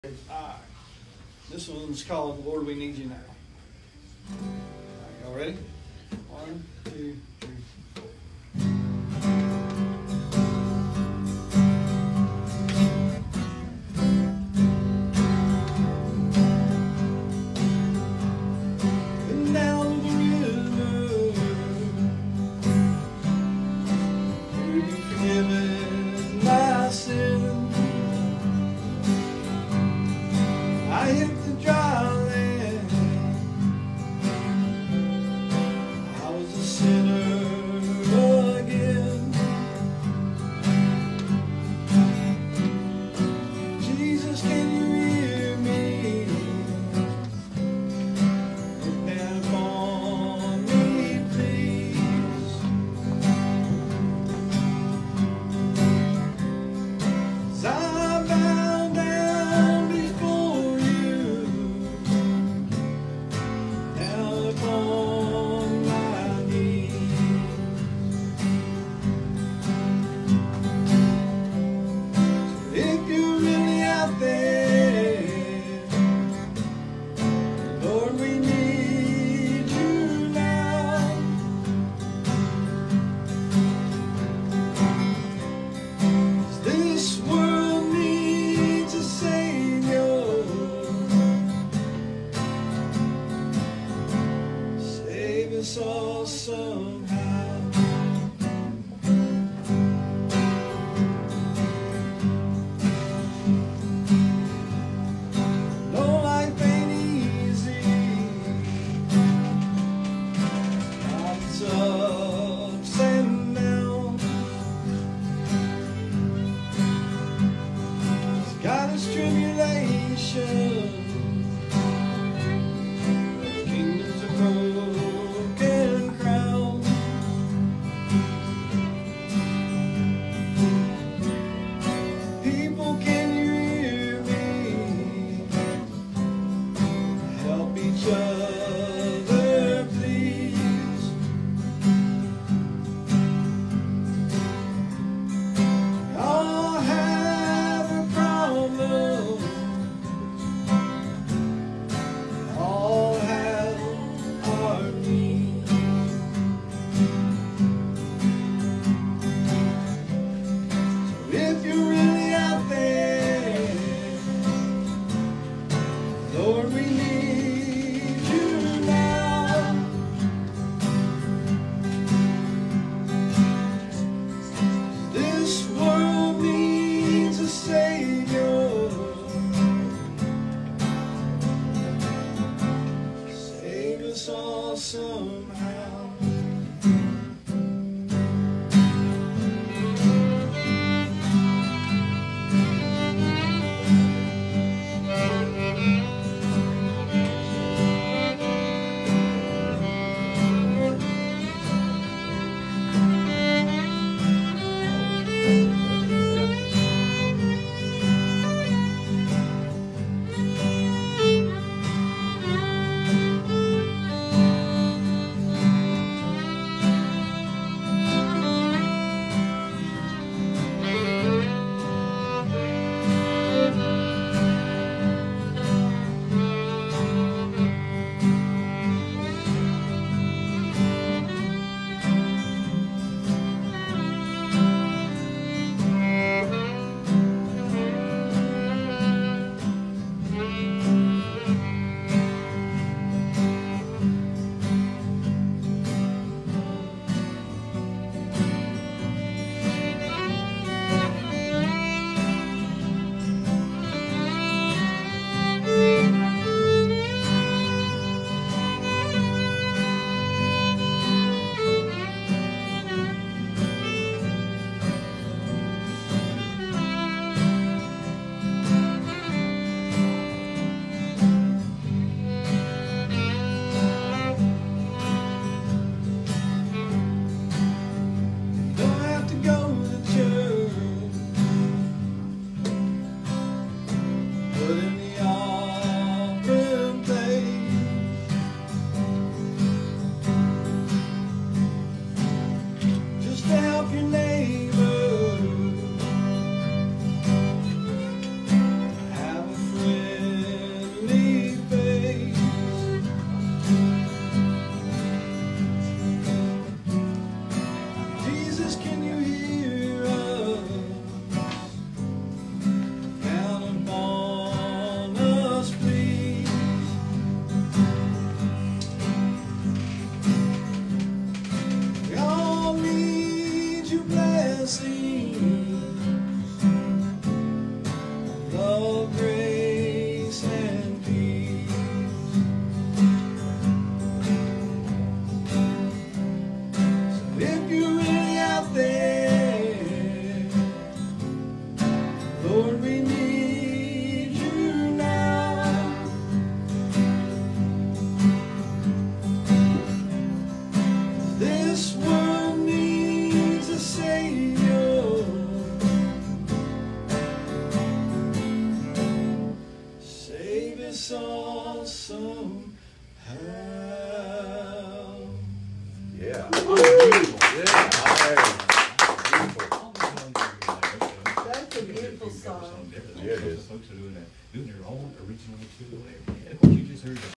I. This one's called Lord, We Need You Now. All right, y'all ready? 1, 2, 3, 4. And down the river, you've forgiven my sin. I hit the dry land. I was a sinner again. Jesus, can you hear me? Depend upon me, please. 'Cause I bow down before you. this awesome how. Yeah. That's a beautiful song. Yeah, it is. Folks are doing their own original material. And what you just heard.